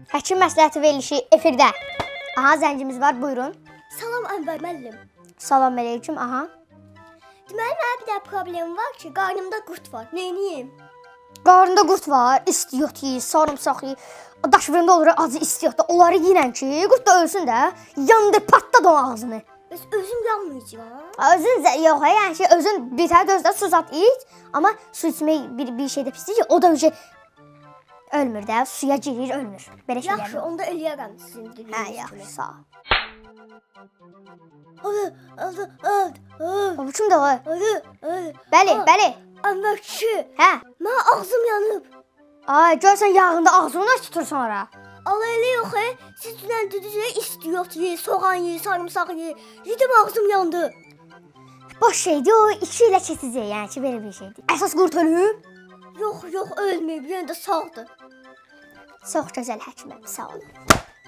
Həkim məsləhəti verilişi efirdə. Aha, zəngimiz var, buyurun. Salam Ənvər müəllim. Salam əleyküm, aha. Deməli, mənim bir də problemim var ki, qarnımda qurt var. Neyniyim? Qarnında qurt var, istiyot yiyir, sarımsaq yiyir. Daş fırında olur, acı istiyotda. Onları yiyirən ki, qurt da ölsün də, yandır, patladı onun ağzını. Özüm yanmayacağım. Özün yox, yəni ki, özün bir tane gözdə su zat iç, amma su içmək bir şeydə pisdir ki, o da öncə ölmür də, suya girir, ölmür. Belə şeylər. Yaxşı, onda eləyərəm sizin dediyiniz kimi. Yaxşı, sağ ol. Adı. Bu kimdir o? Adı. Bəli, bəli. Ənvər kişi. Hə. Mənim ağzım yanıb. Ay, görsən yağında ağzını tutur sonra. Allah elə yox, siz dünən dediniz istiyot yeyir, soğan yeyir, sarımsaq yeyir. Yedim ağzım yandı. Boş şeydir, o 2 ilə keçəcək, yəni ki, belə bir şeydir. Əsas qurt ölüb? Yox, ölməyib, yenə də sağdır. Çox gözəl həkiməm, sağ olun.